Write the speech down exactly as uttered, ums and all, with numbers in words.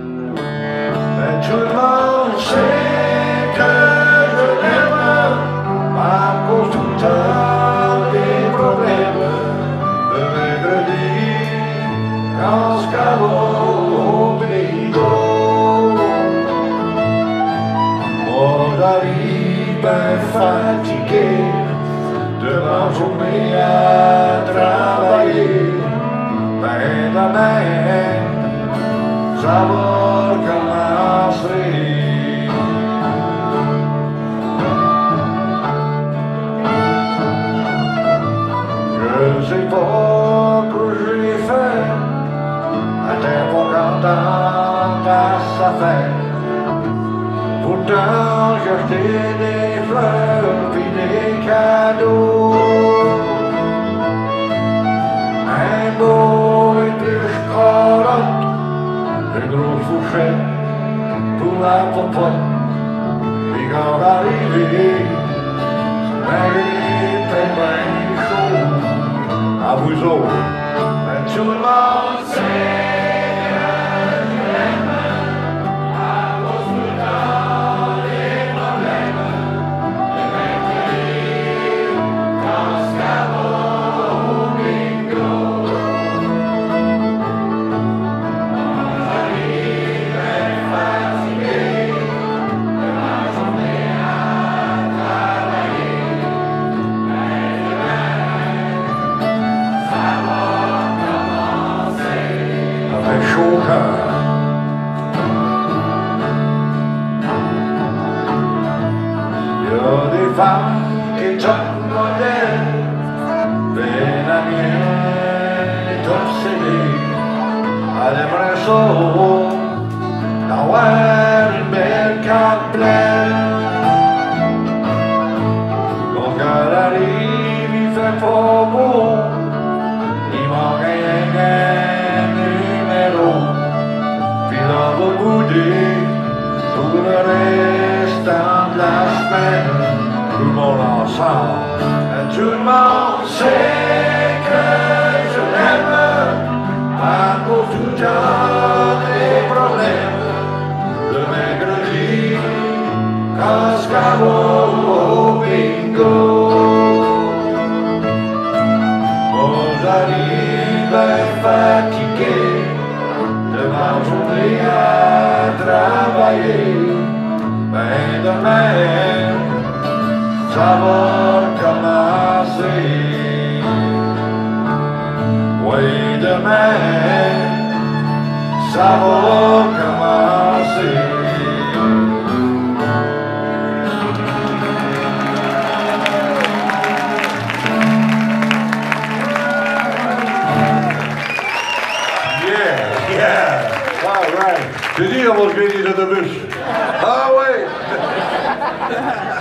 Mais tout le monde sait que je l'aime, à cause tout le temps des problèmes. Le mercredi, quand ce qu'elle va au bingo, moi j'arrive ben fatigué de ma journée à travailler. Ben demain, ça va commencer. Je sais pas que j'ai fait, j'étais pas content à sa fête. Pourtant j'ai acheté des fleurs puis des cadeaux, un beau épluche carotte, une grosse fourchette pour la popote. Puis quand arrivé, ben était bien chaud. À vous autres, ben tout le monde sait que je l'aime, à cause tout le temps des problèmes. Le mercredi, quand ce qu'elle va au bingo, j'arrive bien fatigué de ma journée à travailler. Mais demain, ça va commencer. Avec chaud au cœur. Il y a des femmes qui sont modèles, mais la mienne est obsédée. Elle aimerait ça d'avoir une belle carte pleine. Quand elle arrive, il fait pas beau, il manque un numéro. Puis là va bouder tout le restant de la semaine. Tout le monde ensemble, et tout le monde sait que je l'aime, à cause tout le temps des problèmes. Le mercredi, quand ce qu'elle va au bingo, moi j'arrive bien fatigué de ma journée à travailler. Ben demain, ça va commencer. Oui, demain, ça va commencer. Yeah, yeah, all right. J'ai dit, on va se gagner les autobus. Ah ouais!